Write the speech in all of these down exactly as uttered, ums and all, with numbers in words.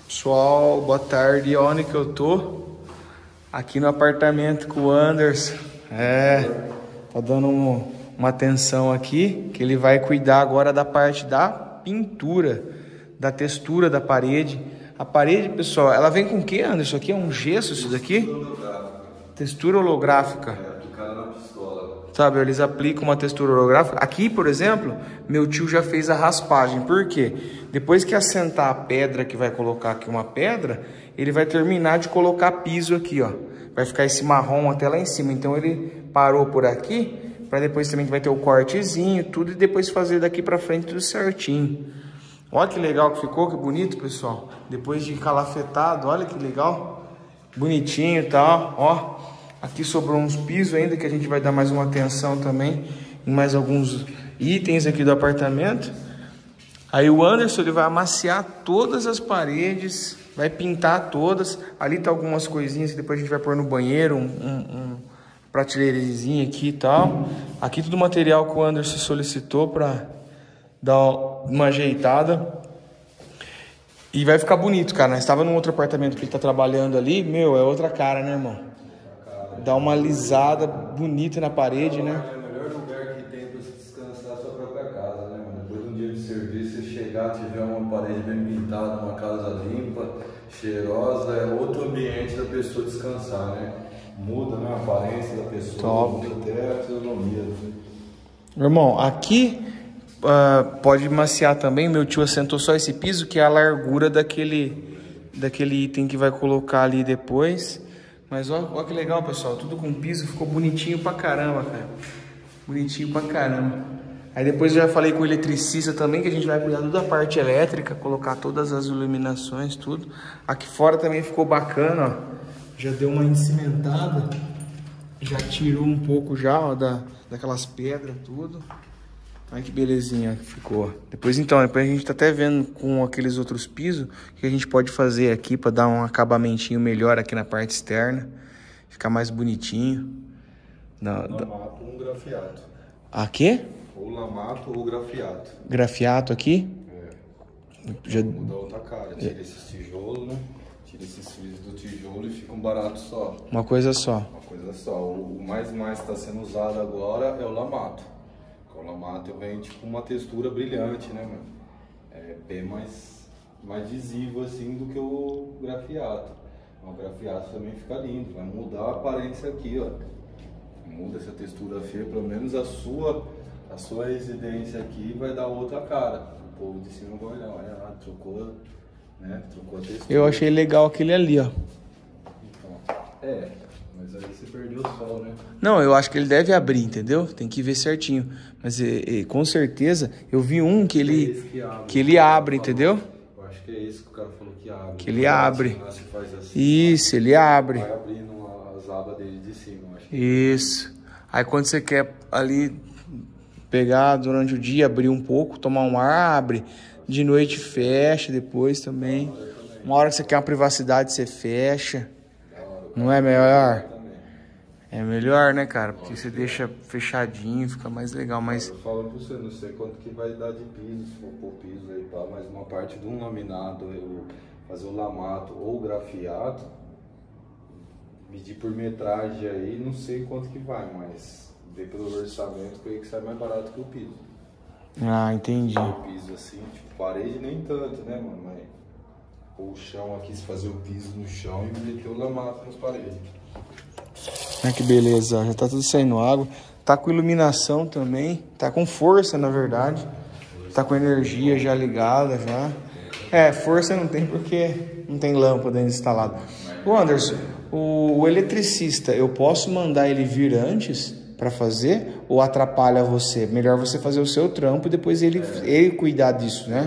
Pessoal, boa tarde. Onde que eu tô? Aqui no apartamento com o Anderson. É, tá dando um, uma atenção aqui, que ele vai cuidar agora da parte da pintura, da textura da parede. A parede, pessoal, ela vem com o que, Anderson? Isso aqui é um gesso, isso daqui? Textura holográfica. É, aplicada na pistola. Sabe, eles aplicam uma textura holográfica. Aqui, por exemplo, meu tio já fez a raspagem. Por quê? Depois que assentar a pedra, que vai colocar aqui uma pedra, ele vai terminar de colocar piso aqui, ó. Vai ficar esse marrom até lá em cima. Então ele parou por aqui, para depois também vai ter o cortezinho, tudo, e depois fazer daqui para frente tudo certinho. Olha que legal que ficou, que bonito, pessoal. Depois de calafetado, olha que legal. Bonitinho e tal, ó. Aqui sobrou uns pisos ainda, que a gente vai dar mais uma atenção também em mais alguns itens aqui do apartamento. Aí o Anderson, ele vai amaciar todas as paredes, vai pintar todas. Ali tá algumas coisinhas que depois a gente vai pôr no banheiro, um, um, um prateleirezinho aqui e tal. Aqui tudo material que o Anderson solicitou para dar uma ajeitada. E vai ficar bonito, cara. Nós estava num outro apartamento que ele tá trabalhando ali. Meu, é outra cara, né, irmão? Dá uma alisada bonita na parede, né? É o melhor lugar que tem para se descansar a sua própria casa, né, mano? Depois de um dia de serviço, você chegar, tiver uma parede bem pintada, uma casa limpa, cheirosa, é outro ambiente da pessoa descansar, né? Muda, né, a aparência da pessoa, top. Muda até a fisionomia. Irmão, aqui uh, pode maciar também. Meu tio assentou só esse piso, que é a largura daquele, daquele item que vai colocar ali depois. Mas olha, olha que legal, pessoal. Tudo com piso, ficou bonitinho pra caramba, cara. Bonitinho pra caramba. Aí depois eu já falei com o eletricista também, que a gente vai cuidar da parte elétrica, colocar todas as iluminações, tudo. Aqui fora também ficou bacana, ó. Já deu uma encimentada. Já tirou um pouco já, ó, da, daquelas pedras, tudo. Olha que belezinha que ficou. Depois então, depois a gente tá até vendo com aqueles outros pisos o que a gente pode fazer aqui para dar um acabamentinho melhor aqui na parte externa. Ficar mais bonitinho. Na, Lamato ou grafiato. A quê? Ou lamato ou grafiato. Grafiato aqui? É. Já... Muda outra cara. Tira esses tijolos, né? Tira esses frisos do tijolo e fica um barato só. Uma coisa só. Uma coisa só. O mais mais está sendo usado agora é o lamato. O lamato vem tipo uma textura brilhante, né, mano? É bem mais, mais visível assim do que o grafiato. O grafiato também fica lindo, vai mudar a aparência aqui, ó. Muda essa textura feia, pelo menos a sua, a sua residência aqui vai dar outra cara. O povo de cima vai olhar, olha lá, trocou, né? Trocou a textura. Eu achei legal aquele ali, ó. Então, é. Mas aí você perdeu o sol, né? Não, eu acho que ele deve abrir, entendeu? Tem que ver certinho. Mas e, e, com certeza, eu vi um que ele, é que, abre, que ele abre, entendeu? Eu acho que é esse que o cara falou que abre. Que ele abre. Assim, faz assim, isso, ele abre. Vai abrindo as abas dele de cima, eu acho que isso. Aí quando você quer ali pegar durante o dia, abrir um pouco, tomar um ar, abre. De noite fecha depois também. Uma hora que você quer uma privacidade, você fecha. Não é melhor? É melhor, né, cara? Porque você deixa fechadinho, fica mais legal, mas... Eu falo pra você, não sei quanto que vai dar de piso, se for pôr piso aí, tá? Mas uma parte de um laminado, eu fazer o lamato ou o grafiato, medir por metragem aí, não sei quanto que vai, mas ver pelo orçamento, creio que sai mais barato que o piso. Ah, entendi. O piso assim, tipo, parede nem tanto, né, mano? Mas o chão aqui, se fazer o piso no chão e meter o lamato nas paredes. Olha que beleza, já tá tudo saindo água. Tá com iluminação também, tá com força, na verdade. Tá com energia já ligada, já. É, força não tem porque não tem lâmpada instalada. Ô Anderson, o, o eletricista, eu posso mandar ele vir antes para fazer ou atrapalha você? Melhor você fazer o seu trampo e depois ele, ele cuidar disso, né?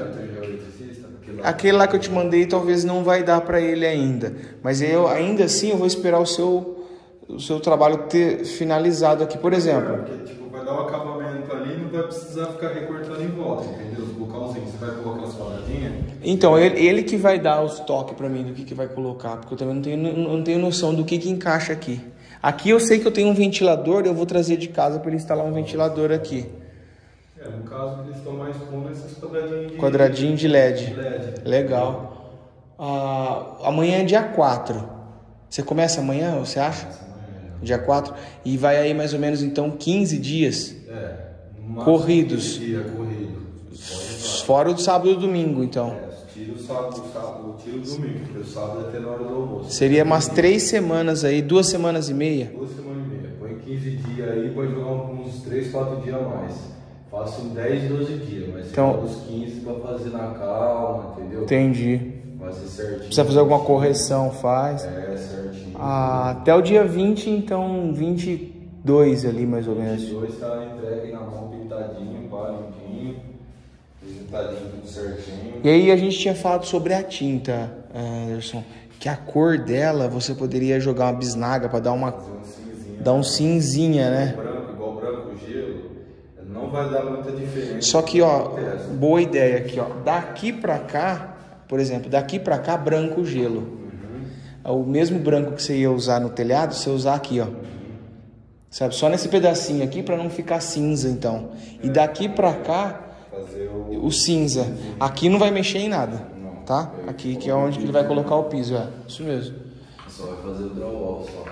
Aquele lá que eu te mandei talvez não vai dar para ele ainda, mas eu ainda assim eu vou esperar o seu, o seu trabalho ter finalizado aqui, por exemplo. Porque tipo, vai dar um acabamento ali, não vai precisar ficar recortando em volta, entendeu? Os bocalzinhos, você vai colocar as paradinhas. Então, ele, ele que vai dar os toques para mim do que, que vai colocar, porque eu também não tenho, não, não tenho noção do que, que encaixa aqui. Aqui eu sei que eu tenho um ventilador, eu vou trazer de casa para ele instalar um ventilador aqui. É, no caso eles estão mais com esses quadradinhos de, quadradinho de L E D. de L E D. Legal. Ah, amanhã é dia quatro. Você começa amanhã, você acha? Começa amanhã. Dia quatro. E vai aí mais ou menos, então, quinze dias. É. Corridos. Dia corrido. Fora o sábado e o domingo, então. É, tira o sábado, o sábado, tira o domingo, porque o sábado é até na hora do almoço. Seria umas três semanas aí, duas semanas e meia? Duas semanas e meia. Põe quinze dias aí, pode jogar uns três, quatro dias a mais. Faço dez, doze dias, mas então, você os quinze pra fazer na calma, entendeu? Entendi. Fazer certinho. Precisa fazer alguma correção, faz. É, certinho. Ah, até o dia vinte, então, vinte e dois ali, mais ou menos. vinte e dois tá entregue na mão, pintadinho, pá, limpinho. Pintadinho, tudo certinho. E aí a gente tinha falado sobre a tinta, Anderson, que a cor dela, você poderia jogar uma bisnaga para dar uma... Um cinzinha, dar um cinzinha, né? Branco, igual branco, gelo, não vai dar muita diferença. Só que, ó, boa ideia aqui, ó. Daqui pra cá, por exemplo, daqui pra cá, branco, gelo. Uhum. O mesmo branco que você ia usar no telhado, você usar aqui, ó. Uhum. Sabe? Só nesse pedacinho aqui pra não ficar cinza, então. E daqui pra cá, fazer o... o cinza. Aqui não vai mexer em nada, tá? Aqui que é onde que ele vai colocar o piso, é. Isso mesmo. Só vai fazer o drywall, só.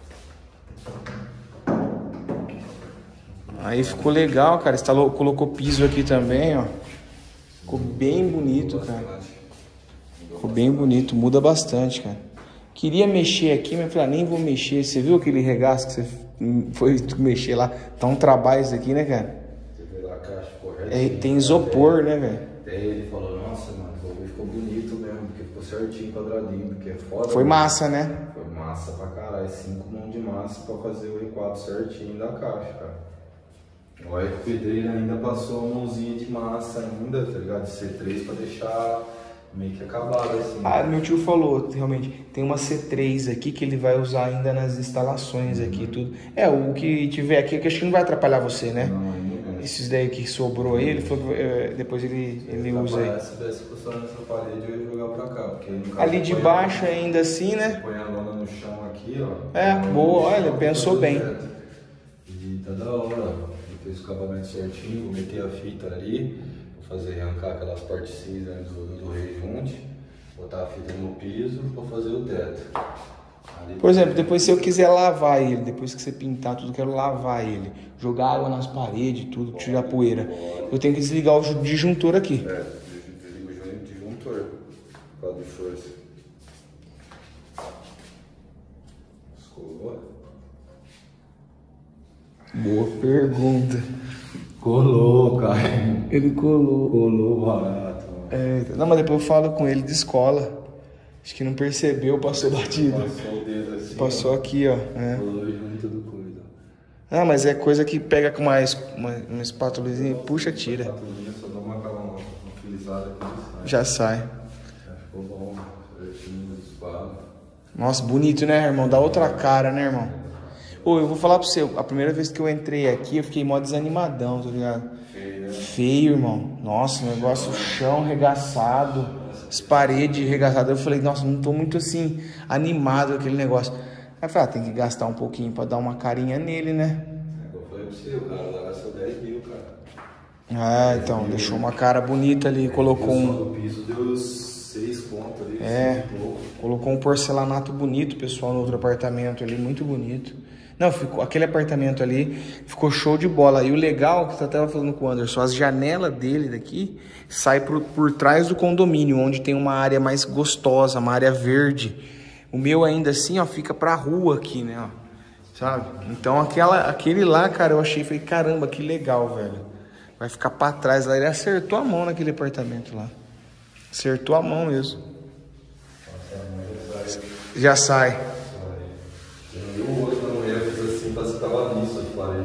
Aí ficou legal, cara. Instalou, colocou piso aqui também, ó. Ficou bem bonito, cara. Ficou bem bonito, muda bastante, cara. Queria mexer aqui, mas falei, ah, nem vou mexer. Você viu aquele regaço que você foi mexer lá? Tá um trabalho isso aqui, né, cara? Você vê lá a caixa correta. É, tem isopor, né, velho? Até ele falou, nossa, mano, ficou bonito mesmo, porque ficou certinho, quadradinho, porque é foda. Foi massa, né? Foi massa pra caralho, cinco mãos de massa pra fazer o requadro certinho da caixa, cara. Olha que o pedreiro ainda passou uma mãozinha de massa ainda, tá ligado? De C três pra deixar meio que acabado assim. Ah, meu tio falou, realmente, tem uma C três aqui que ele vai usar ainda nas instalações uhum. aqui, tudo. É, o que tiver aqui, que acho que não vai atrapalhar você, né? Não, ainda não. Esses daí que sobrou aí, ele falou que é, depois ele, ele usa aí. Se tivesse funcionando nessa parede, eu ia jogar pra cá, porque no caso ali de baixo ainda assim, né? Põe a lona no chão aqui, ó. É, boa, olha, pensou bem. E tá da hora. Fiz o acabamento certinho, vou meter a fita ali, vou fazer arrancar aquelas partes cinzas do, do rejunte, botar a fita no piso para fazer o teto. Ali, por exemplo, depois se eu quiser lavar ele, depois que você pintar tudo, eu quero lavar ele, jogar água nas paredes, tudo, tirar poeira. Eu tenho que desligar o disjuntor aqui. É, desliga o disjuntor, por causa de força. Escolou? Boa pergunta. Colou, cara. Ele colou. Colou barato. É, não, mas depois eu falo com ele de escola. Acho que não percebeu, passou batido. Passou o dedo assim. Passou ó. aqui, ó. É. Colou junto do coisa. Ah, mas é coisa que pega com mais uma, uma espátulazinha e puxa, tira. Espátulinha, só dá uma, uma, uma filizada aqui. Já sai. Já ficou bom. Certinho, espalho. Nossa, bonito, né, irmão? Dá outra cara, né, irmão? Ô, eu vou falar pra você, a primeira vez que eu entrei aqui, eu fiquei mó desanimadão, tá ligado? Feio, né? Feio, irmão. Nossa, negócio, chão regaçado, as paredes regaçadas. Eu falei, nossa, não tô muito assim, animado com aquele negócio. Aí eu falei, ah, tem que gastar um pouquinho pra dar uma carinha nele, né? É, eu falei pra você, o cara lá gastou dez mil, cara. Ah, então, deixou uma cara bonita ali, colocou um... O piso deu seis pontos ali, é, colocou um porcelanato bonito, pessoal, no outro apartamento ali, muito bonito. Não, ficou, aquele apartamento ali ficou show de bola. E o legal, que eu tava falando com o Anderson, as janelas dele daqui saem por, por trás do condomínio, onde tem uma área mais gostosa, uma área verde. O meu ainda assim, ó, fica pra rua aqui, né, ó, sabe? Então aquela, aquele lá, cara, eu achei, falei, caramba, que legal, velho. Vai ficar pra trás lá. Ele acertou a mão naquele apartamento lá. Acertou a mão mesmo. Já sai. E o outro não ia fazer assim, parece que tava liso de parede.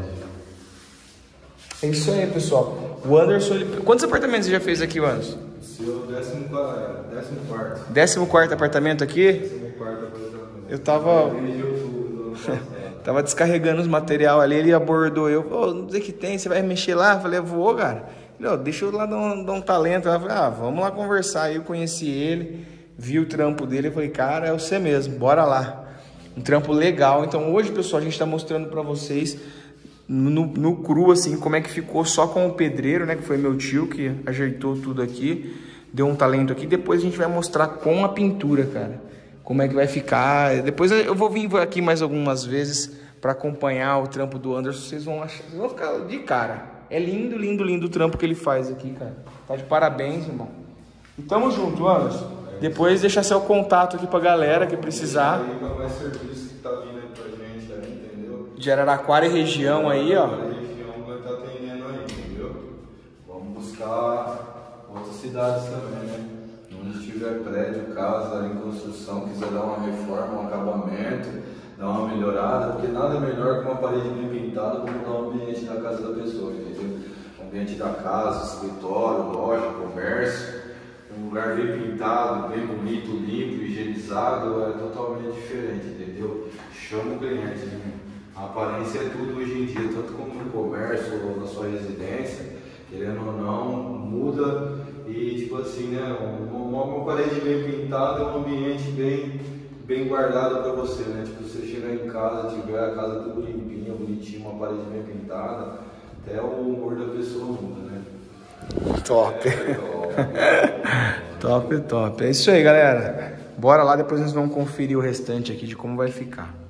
É isso aí, pessoal. O Anderson, ele... quantos apartamentos você já fez aqui, Anderson? O seu décimo, décimo quarto. Décimo quarto apartamento aqui? Décimo quarto apartamento. Eu tava... tava descarregando os material ali, ele abordou eu. Ô, não sei o que tem, você vai mexer lá? Eu falei, eu vou, cara. Não, deixa eu lá dar um, dar um talento. Eu falei, ah, vamos lá conversar. Aí eu conheci ele, vi o trampo dele, eu falei, cara, é você mesmo, bora lá. Um trampo legal. Então hoje, pessoal, a gente tá mostrando pra vocês no, no cru, assim, como é que ficou só com o pedreiro, né? Que foi meu tio que ajeitou tudo aqui. deu um talento aqui. Depois a gente vai mostrar com a pintura, cara, como é que vai ficar. Depois eu vou vir aqui mais algumas vezes para acompanhar o trampo do Anderson. Vocês vão achar, vocês vão ficar de cara. É lindo, lindo, lindo o trampo que ele faz aqui, cara. Tá de parabéns, irmão. E tamo junto, Anderson. Depois deixa seu contato aqui pra galera que precisar. Mais serviço que tá vindo aí pra gente aí, entendeu? De Araraquara e região aí, ó. Região vai estar atendendo aí, entendeu? Vamos buscar outras cidades também, né? Onde tiver prédio, casa em construção, quiser dar uma reforma, um acabamento, dar uma melhorada, porque nada melhor que uma parede bem pintada para mudar o ambiente da casa da pessoa, entendeu? O ambiente da casa, escritório, loja, comércio, um lugar bem pintado, bem bonito, limpo, higienizado, é totalmente diferente, entendeu? Chama o cliente, né? A aparência é tudo hoje em dia, tanto como no comércio ou na sua residência, querendo ou não, muda e tipo assim, né? Uma, uma parede bem pintada é um ambiente bem, bem guardado para você, né? Tipo, você chegar em casa, tiver a casa tudo limpinha, bonitinha, uma parede bem pintada, até o humor da pessoa muda, né? Top. É, top. Top, top. É isso aí, galera. Bora lá, depois nós vamos conferir o restante aqui de como vai ficar.